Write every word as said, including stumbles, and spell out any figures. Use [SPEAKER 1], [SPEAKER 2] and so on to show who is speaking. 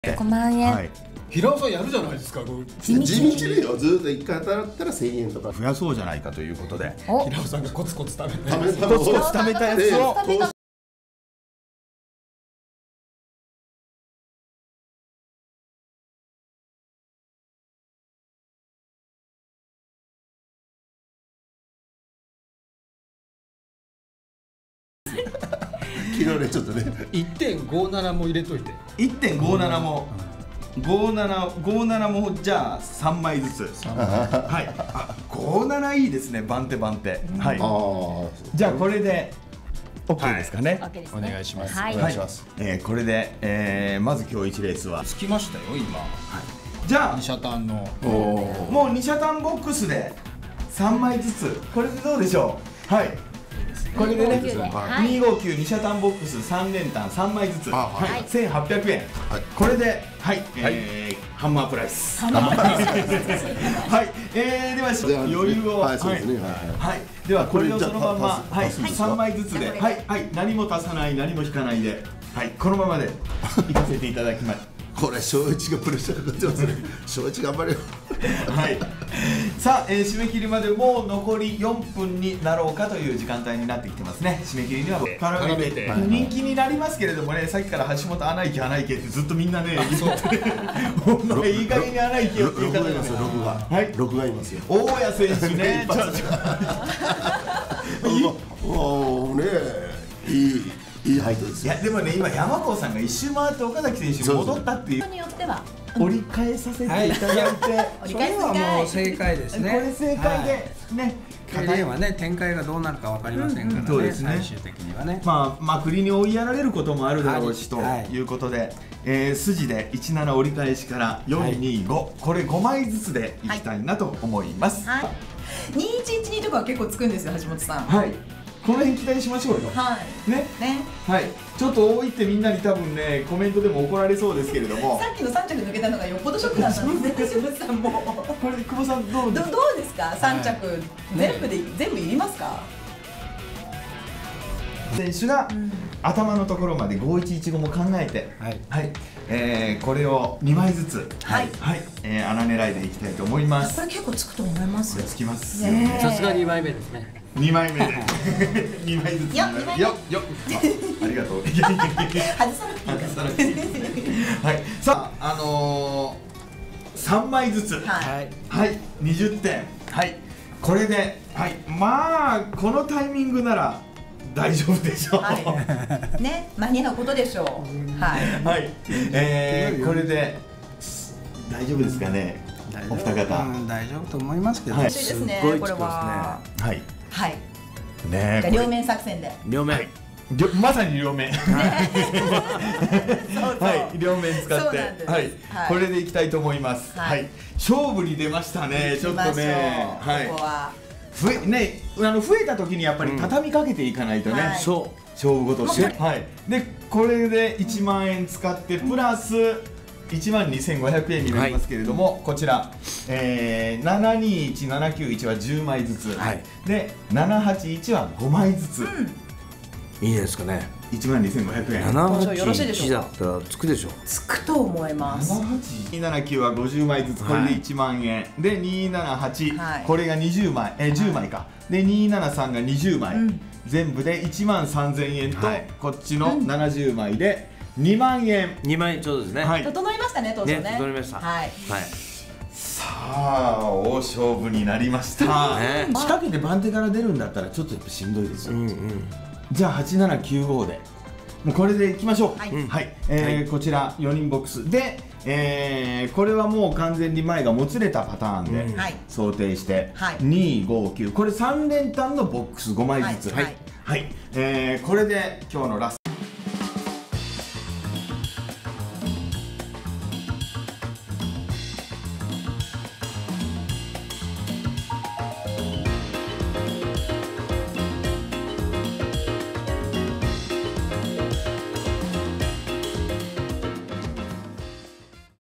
[SPEAKER 1] ごまんえん、
[SPEAKER 2] はい、
[SPEAKER 3] 平尾さんやるじゃないですか。こう
[SPEAKER 1] 地道
[SPEAKER 4] 地道でよ、ずっといっかい当たったらせんえんとか
[SPEAKER 2] 増やそうじゃないかということで、
[SPEAKER 1] お
[SPEAKER 3] 平尾さんがコツコツ食べて
[SPEAKER 4] 貯めた
[SPEAKER 2] コツコツ貯めたやつを
[SPEAKER 1] 食べた
[SPEAKER 4] 昨日ねちょっとね
[SPEAKER 3] いってんごなな も入れといて。
[SPEAKER 2] いってんごななもごじゅうなな、ごじゅうななもじゃあさんまいずつ。はい。あ、ごじゅうなないいですね。番手番手。はい。
[SPEAKER 4] ああ
[SPEAKER 2] じゃあこれで OK ですかね。
[SPEAKER 1] OK です
[SPEAKER 3] お
[SPEAKER 1] ね。
[SPEAKER 3] 願いします。
[SPEAKER 1] はい
[SPEAKER 4] お願いします。
[SPEAKER 2] えーこれで、えーまず今日いちレースは、
[SPEAKER 3] つきましたよ今。
[SPEAKER 2] じゃ
[SPEAKER 3] 二車単の。
[SPEAKER 4] おお
[SPEAKER 2] あもうに車単ボックスでさんまいずつ。これでどうでしょう。はい。これでね、
[SPEAKER 1] にひゃくごじゅうではい
[SPEAKER 2] にひゃくごじゅうきゅうに車単ボックスさん連単さんまいずつ、
[SPEAKER 4] あ
[SPEAKER 2] は
[SPEAKER 4] はい
[SPEAKER 2] い、せんはっぴゃくえん、
[SPEAKER 4] はい
[SPEAKER 2] これで、はいえーハンマープライス。はい、えー、では
[SPEAKER 4] では
[SPEAKER 2] 余裕を、
[SPEAKER 4] はいそうですねはい
[SPEAKER 2] はい、ではこれをそのまま、はい、
[SPEAKER 4] 足すんですか
[SPEAKER 2] さんまいずつで、
[SPEAKER 1] はい
[SPEAKER 2] はい、はい、何も足さない、何も引かないで、はい、このままでいかせていただきます。
[SPEAKER 4] これ正一がプレッシャーかかってますね正一頑張れよ
[SPEAKER 2] はい、さあ、えー締め切りまでもう残りよんぷんになろうかという時間帯になってきてますね。締め切りには絡めて
[SPEAKER 3] 絡めて
[SPEAKER 2] 人気になりますけれどもね、さっきから橋本穴行き穴行けってずっとみんなね言ってるお前いい加減に穴行けよって言い方が
[SPEAKER 4] 録画いますよ録画
[SPEAKER 2] はい
[SPEAKER 4] 録画いますよ
[SPEAKER 2] 大谷選手ねちょっと
[SPEAKER 4] おおねいいいい配当ですよ
[SPEAKER 2] いやでもね今山郷さんが一周回って岡崎選手に戻ったっていう
[SPEAKER 1] 人によっては
[SPEAKER 2] 折り返させていただいて、
[SPEAKER 1] 折り
[SPEAKER 5] そ
[SPEAKER 1] 返すんか
[SPEAKER 5] れはもう正解ですね。
[SPEAKER 2] これ正解でね、
[SPEAKER 5] 競輪はね展開がどうなるかわかりませんからね。
[SPEAKER 2] そうですね
[SPEAKER 5] 最終的にはね。
[SPEAKER 2] まあ、まくりに追いやられることもあるだろうしと
[SPEAKER 5] はい
[SPEAKER 2] いうことで、えー筋でいちなな折り返しからよんにご、これごまいずつでいきたいなと思います。
[SPEAKER 6] はい。にいちいちにとかは結構つくんですよ橋本さん。
[SPEAKER 2] はい、この辺期待しましょうよ。
[SPEAKER 6] はい。
[SPEAKER 2] ね、
[SPEAKER 6] ね。
[SPEAKER 2] はい、ちょっと多いってみんなに多分ねコメントでも怒られそうですけれども、
[SPEAKER 6] さっきのさん着抜けたのがよっぽどショックだったんですね橋本さんも。
[SPEAKER 2] これ久保さんどう
[SPEAKER 6] ど
[SPEAKER 2] です
[SPEAKER 6] どうですかさん着全部で全部いりますか？
[SPEAKER 2] 選手が頭のところまでごいちいちごも考えて、
[SPEAKER 5] はい
[SPEAKER 2] はい、えーこれをにまいずつ、
[SPEAKER 6] はい
[SPEAKER 2] はい、えー穴狙いでいきたいと思います。
[SPEAKER 6] これ結構つくと思いますよ。
[SPEAKER 2] これつきますよ
[SPEAKER 6] ね
[SPEAKER 2] ね。
[SPEAKER 5] さすがにまいめですね。
[SPEAKER 2] にまいめでにまいずつ
[SPEAKER 6] よ二枚目
[SPEAKER 2] よよあありがとう
[SPEAKER 6] 外さなくていいから。
[SPEAKER 2] 外さなくていいはいさああのー、さんまいずつ
[SPEAKER 6] はい。
[SPEAKER 5] はい。
[SPEAKER 2] はいにじゅってんはいこれではいまあこのタイミングなら大丈夫でしょう
[SPEAKER 6] はい。ね間に合うことでしょう。はい。
[SPEAKER 2] はい、えー、これで大丈夫ですかね
[SPEAKER 5] 大丈夫
[SPEAKER 2] お二方
[SPEAKER 5] うん大丈夫と思いますけど。
[SPEAKER 2] はい
[SPEAKER 6] 欲しいですねこれ
[SPEAKER 5] すっごいつく
[SPEAKER 6] は。
[SPEAKER 2] はい
[SPEAKER 6] はい。
[SPEAKER 2] ねえ
[SPEAKER 6] じゃあ両面作戦で。
[SPEAKER 5] 両面。
[SPEAKER 2] りょまさに両面
[SPEAKER 6] そうそう。
[SPEAKER 2] はい、両面使って、
[SPEAKER 6] そうなんです
[SPEAKER 2] はい、
[SPEAKER 6] はい
[SPEAKER 2] これでいきたいと思います。は、
[SPEAKER 6] はいい
[SPEAKER 2] 勝負に出ましたね。ちょっとね、
[SPEAKER 6] 行きましょう
[SPEAKER 2] はい
[SPEAKER 6] ここは。
[SPEAKER 2] 増えね、あの増えた時にやっぱり畳みかけていかないとね、
[SPEAKER 6] はい
[SPEAKER 5] そ
[SPEAKER 2] 勝負ごとして、はい。で、これでいちまんえん使ってプラスいちまんにせんごひゃくえんになりますけれども、こちら、えー、ななにいち、ななきゅういちはじゅうまいずつ、
[SPEAKER 5] はい
[SPEAKER 2] で、ななはちいちはごまいずつ、
[SPEAKER 5] う。いいですかね。
[SPEAKER 2] いちまんにせんごひゃくえん。
[SPEAKER 5] 七
[SPEAKER 6] どうしようよろしいでしょうか
[SPEAKER 5] 八一だったらつくでしょう。
[SPEAKER 6] つくと思います。
[SPEAKER 2] にななきゅうはごじゅうまいずつ、これでいちまんえん、でにななはち、
[SPEAKER 6] はい
[SPEAKER 2] これがにじゅうまい、えじゅうまいか、でにななさんがにじゅうまい、
[SPEAKER 6] うん
[SPEAKER 2] 全部でいちまんさんぜんえんと、
[SPEAKER 5] はい
[SPEAKER 2] こっちのななじゅうまいでにまんえん、
[SPEAKER 5] 二枚ちょうどですね。
[SPEAKER 2] はい、
[SPEAKER 6] 整いましたね当初ね。
[SPEAKER 5] ね整いました
[SPEAKER 6] はい。
[SPEAKER 5] はい。
[SPEAKER 2] さあ大勝負になりました、
[SPEAKER 5] ね
[SPEAKER 2] 仕掛けて番手から出るんだったらちょっとやっぱしんどいですよ、
[SPEAKER 5] うんうん。
[SPEAKER 2] じゃあはちななきゅうごでもうこれでいきましょう。
[SPEAKER 6] はい
[SPEAKER 2] はい、えーこちらよにんボックスで、えーこれはもう完全に前がもつれたパターンで
[SPEAKER 5] うん
[SPEAKER 6] はい
[SPEAKER 2] 想定して、
[SPEAKER 6] はい
[SPEAKER 2] にごきゅうこれさん連単のボックスごまいずつ。
[SPEAKER 6] はいはい
[SPEAKER 2] はい、えーこれで今日のラスト